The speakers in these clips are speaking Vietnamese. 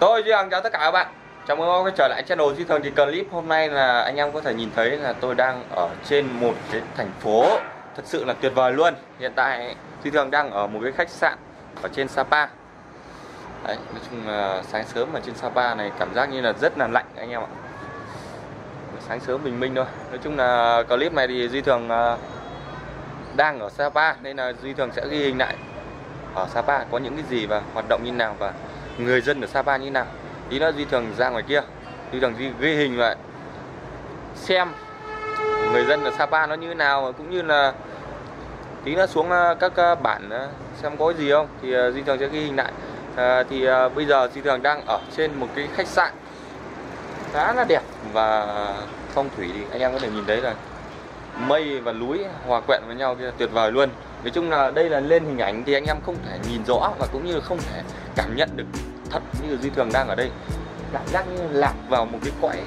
Tôi Duy Hằng chào tất cả các bạn. Chào mừng các bạn quay trở lại channel Duy Thường. Thì clip hôm nay là anh em có thể nhìn thấy là tôi đang ở trên một cái thành phố thật sự là tuyệt vời luôn. Hiện tại Duy Thường đang ở một cái khách sạn ở trên Sapa. Đấy, nói chung là sáng sớm ở trên Sapa này cảm giác như là rất là lạnh anh em ạ. Sáng sớm bình minh thôi. Nói chung là clip này thì Duy Thường đang ở Sapa nên là Duy Thường sẽ ghi hình lại ở Sapa có những cái gì và hoạt động như nào và người dân ở Sapa như nào. Tí nữa Duy Thường ra ngoài kia, Duy Thường ghi hình lại xem người dân ở Sapa nó như thế nào, cũng như là tí nữa xuống các bản xem có gì không thì Duy Thường sẽ ghi hình lại. Bây giờ Duy Thường đang ở trên một cái khách sạn khá là đẹp và phong thủy thì anh em có thể nhìn thấy là mây và núi hòa quyện với nhau kia tuyệt vời luôn. Nói chung là đây là lên hình ảnh thì anh em không thể nhìn rõ và cũng như là không thể cảm nhận được thật như Duy Thường đang ở đây. Cảm giác như lạc vào một cái cõi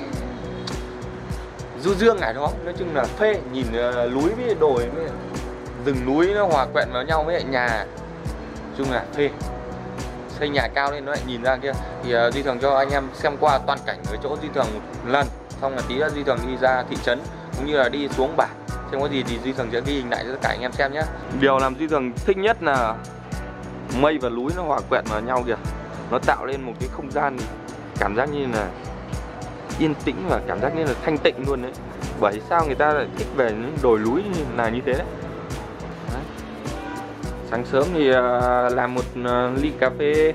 du dương ở đó. Nói chung là phê, nhìn núi với đồi với rừng núi nó hòa quyện vào nhau với lại nhà. Nói chung là phê. Xây nhà cao lên nó lại nhìn ra kia. Thì Duy Thường cho anh em xem qua toàn cảnh ở chỗ Duy Thường một lần. Xong là tí nữa Duy Thường đi ra thị trấn cũng như là đi xuống bản xem có gì thì Duy Thường sẽ ghi hình lại cho tất cả anh em xem nhé. Điều làm Duy Thường thích nhất là mây và núi nó hòa quyện vào nhau kìa. Nó tạo lên một cái không gian cảm giác như là yên tĩnh và cảm giác như là thanh tịnh luôn đấy. Bởi sao người ta lại thích về những đồi núi là như thế đấy. Sáng sớm thì làm một ly cà phê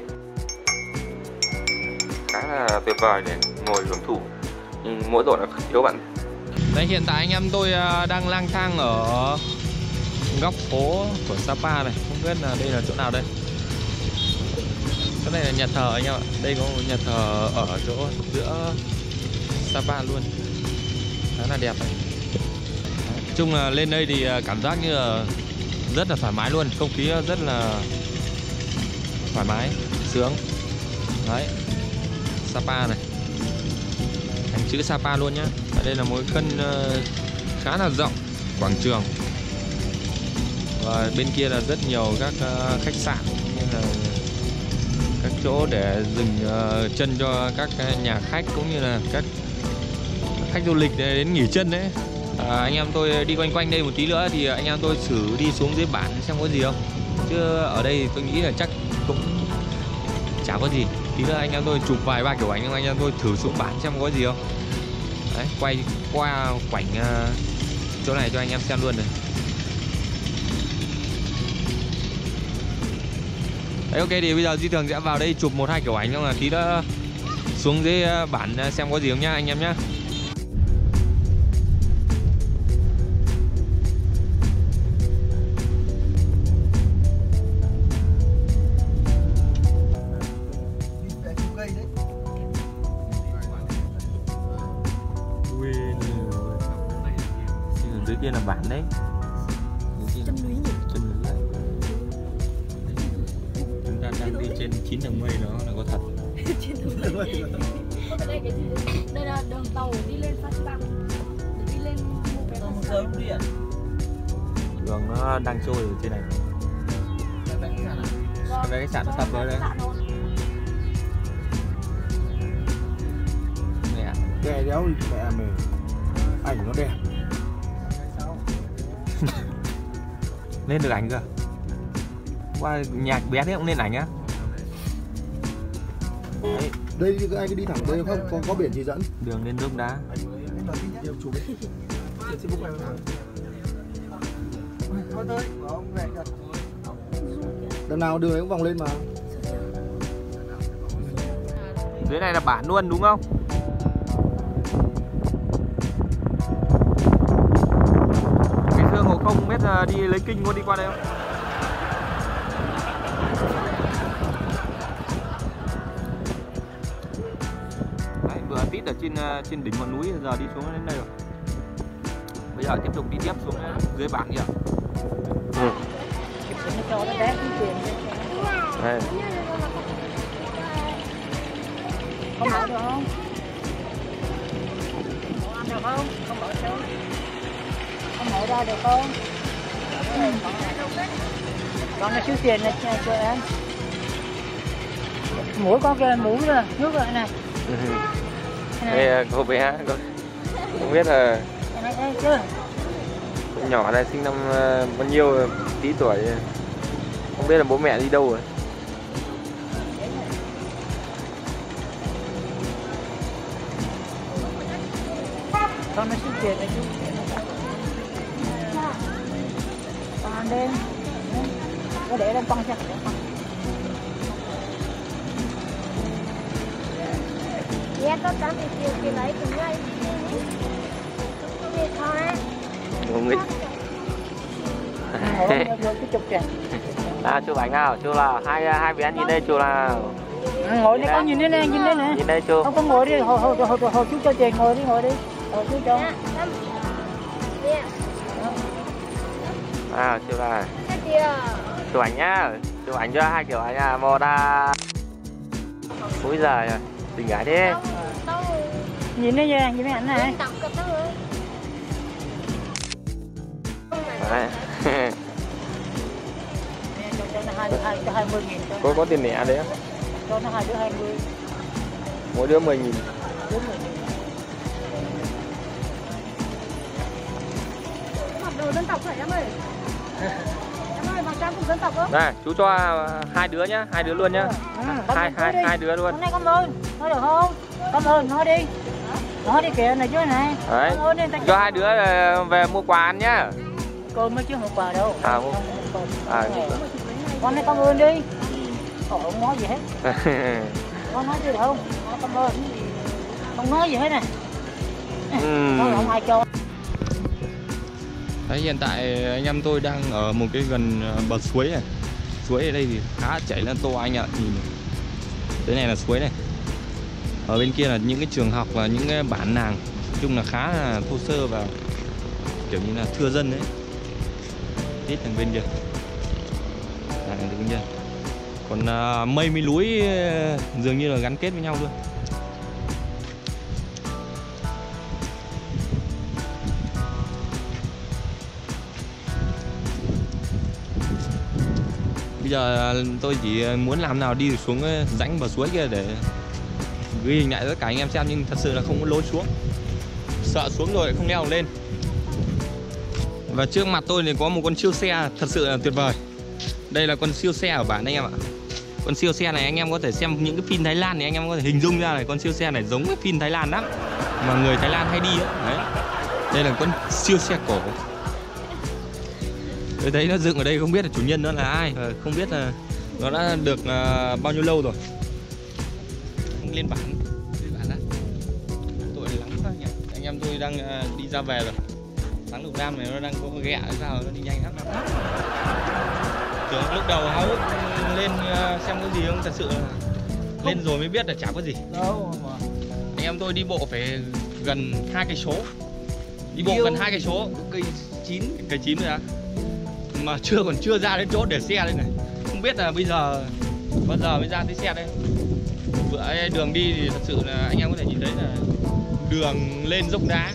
khá là tuyệt vời để ngồi hưởng thụ. Nhưng mỗi tội là thiếu bạn. Đấy, hiện tại anh em tôi đang lang thang ở góc phố của Sapa này. Không biết là đây là chỗ nào đây. Cái này là nhà thờ anh em ạ. Đây có một nhà thờ ở chỗ giữa Sapa luôn. Khá là đẹp này. Nói chung là lên đây thì cảm giác như là rất là thoải mái luôn. Không khí rất là thoải mái, sướng. Đấy, Sapa này, thành chữ Sapa luôn nhá. Ở đây là một cái sân khá là rộng, quảng trường. Và bên kia là rất nhiều các khách sạn như là các chỗ để dừng chân cho các nhà khách cũng như là các khách du lịch để đến nghỉ chân đấy. Anh em tôi đi quanh quanh đây một tí nữa thì anh em tôi thử đi xuống dưới bản xem có gì không. Chứ ở đây tôi nghĩ là chắc cũng chả có gì. Tí nữa anh em tôi chụp vài ba kiểu ảnh, anh em tôi thử xuống bản xem có gì không. Đấy, quay qua quảnh chỗ này cho anh em xem luôn này. Đấy, ok thì bây giờ Duy Thường sẽ vào đây chụp một hai kiểu ảnh xong là tí nữa xuống dưới bản xem có gì không nhá anh em nhá. Dưới kia là bản đấy. Chân núi nhỉ? Chân núi đấy. Chúng ta đang đi trên 9 tầng mây đó là có thật. 9 tầng mây. Đây cái gì? Đây là đường tàu đi lên Phan Thiết. Đi lên một cái đường nó đang trôi ở trên này. Cái khách sạn nó sắp tới đấy. Mẹ. Kè đéo mẹ mình. Ảnh nó đẹp. Lên được ảnh cơ. Qua nhạc bé thế cũng lên ảnh á. Đấy. Đây anh cứ đi thẳng đây không? Có biển chỉ dẫn. Đường lên nước đá. Đằng nào đường ấy cũng vòng lên mà. Dưới này là bản luôn đúng không? Ngộ không biết đi lấy kinh có đi qua đây không? Đấy, vừa tít ở trên đỉnh ngọn núi giờ đi xuống đến đây rồi. Bây giờ tiếp tục đi tiếp xuống dưới bản kìa. Đây. Không mở được không? Ăn được không? Không mở được. Không mở ra được không? Còn cái số tiền này cho em. Mũi con kia mũi rồi, nước rồi này. Đây cô bé không biết là Đây chưa? nhỏ này sinh năm bao nhiêu, tí tuổi, không biết là bố mẹ đi đâu rồi. Con nó xích chìa này chú. Con đêm. Có để lên con cho. Dạ có 80 triệu thì lấy cùng nhau đi thôi. Không biết. Ngồi cái chụp kìa. Chụp ảnh nào, chụp là hai bé nhìn đây, chụp nào. Ngồi đây con nhìn đây nè, nhìn đây nè. Nhìn đây chụp. Không có ngồi đi, hồi chú cho tiền ngồi đi, ngồi đi. Hồi chú cho. Chụp là. Chụp ảnh nhá, chụp ảnh cho hai kiểu ảnh nha, một Úi giời rồi, tình gái đi. Nhìn đây nha, nhìn cái ảnh này. Đấy. Cho nó 20.000. Có tiền lẻ đấy á? Cho nó 2 đứa 20. Mỗi đứa 10.000. Mặc đồ dân tộc phải em ơi. Em ơi, mặc trang phục dân tộc không? Này, chú cho hai đứa nhá, hai đứa luôn nhá. Hai đứa luôn. Hôm nay cảm ơn, nói được không? Cảm ơn, nói đi. Nói đi kìa này chứ này. Đấy. Cho hai đứa về mua quà ăn nhá. Cơm mới chứ không quà đâu. Con này cảm ơn đi. Không nói gì hết. Con nói gì đâu. Cảm ơn. Không nói gì hết nè. Nói không ai cho. Đấy, hiện tại anh em tôi đang ở một cái gần bờ suối này. Suối ở đây thì khá chảy lên to anh ạ. Nhìn này. Thế này là suối này. Ở bên kia là những cái trường học và những cái bản làng. Nói chung là khá là thô sơ và kiểu như là thưa dân đấy. Ít thằng bên kia. Bên kia. Còn mây với núi dường như là gắn kết với nhau luôn. Bây giờ tôi chỉ muốn làm nào đi xuống rãnh bờ suối kia để ghi hình lại tất cả anh em xem, nhưng thật sự là không có lối xuống. Sợ xuống rồi lại không leo lên. Và trước mặt tôi thì có một con siêu xe thật sự là tuyệt vời. Đây là con siêu xe ở bản anh em ạ. Con siêu xe này anh em có thể xem những cái phim Thái Lan thì anh em có thể hình dung ra này, con siêu xe này giống cái phim Thái Lan lắm mà người Thái Lan hay đi ấy. Đấy. Đây là con siêu xe cổ. Tôi thấy nó dựng ở đây không biết là chủ nhân nó là ai, không biết là nó đã được bao nhiêu lâu rồi. Lên bản đó. Tội lắm quá nhỉ. Anh em tôi đang đi ra về rồi. Thắng Lục Nam này nó đang có ghẹ hay sao nó đi nhanh lắm. Tưởng lúc đầu háo hức lên xem có gì không, thật sự là lên rồi mới biết là chả có gì. Đâu mà. Anh em tôi đi bộ phải gần 2 cây số. Đi bộ gần 2 cây số, cây 9 rồi á. Mà còn chưa ra đến chỗ để xe đây này. Không biết là bây giờ bao giờ mới ra tới xe đây. Bữa đường đi thì thật sự là anh em có thể nhìn thấy là đường lên dốc đá.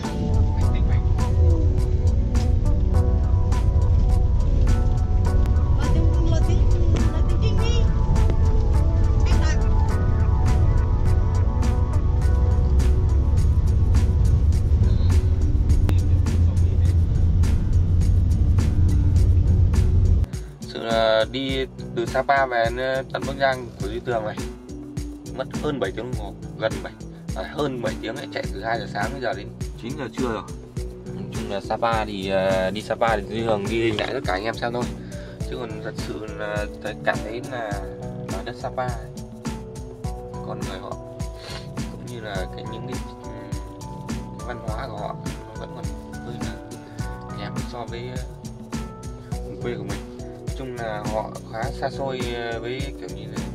Đi từ Sapa về tận Bắc Giang của Duy Tường này mất hơn 7 tiếng đồng hồ, gần hơn 7 tiếng ấy, chạy từ 2 giờ sáng đến giờ đến 9 giờ trưa rồi. Nói chung là Sapa thì đi Sapa thì Duy Tường ghi hình lại tất cả anh em xem thôi, chứ còn thật sự là cảm thấy là ở đất Sapa này, con người họ cũng như là những cái văn hóa của họ nó vẫn còn hơi là kém so với vùng quê của mình. Nói chung là họ khá xa xôi với kiểu như là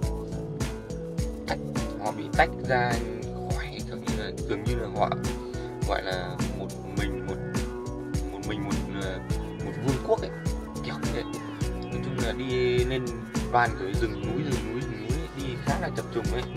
họ bị tách ra khỏi, kiểu như là dường như là họ gọi là một vương quốc ấy, kiểu như thế. Nói chung là đi lên toàn cái rừng núi đi khá là chập trùng ấy,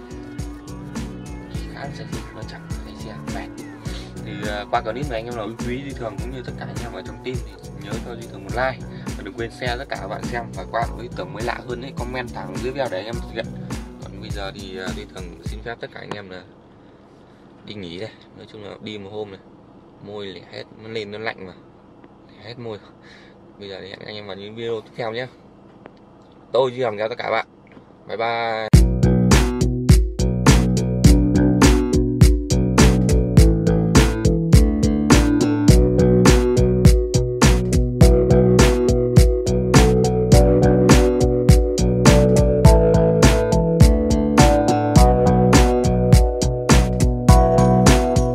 khá là sẽ nó chẳng thấy xe mệt. Thì qua clip này anh em nào quý Duy Thường cũng như tất cả anh em ở trong team thì nhớ cho Duy Thường một like và đừng quên share tất cả các bạn xem, và qua với tưởng mới lạ hơn ấy comment thẳng dưới video để anh em thực hiện. Bây giờ thì Duy Thường xin phép tất cả anh em là đi nghỉ đây. Nói chung là đi một hôm này, môi lẻ hết, nó lên nó lạnh mà, lẻ hết môi. Bây giờ thì hẹn anh em vào những video tiếp theo nhé. Tôi Duy Hằng chào tất cả bạn. Bye bye.